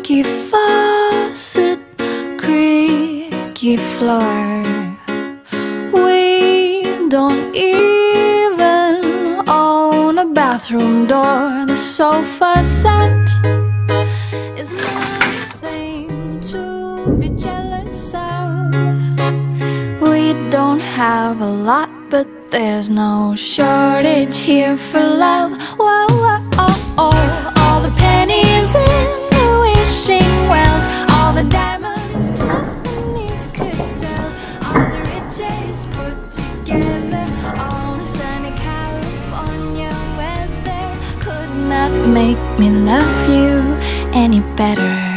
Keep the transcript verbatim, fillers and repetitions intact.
leaky faucet, creaky floor. We don't even own a bathroom door. The sofa set is nothing to be jealous of. We don't have a lot, but there's no shortage here for love. Whoa, whoa, oh, oh. All the pennies in the wishing wells, all the diamonds Tiffany's could sell, all the riches put together, all the sunny California weather could not make me love you any better.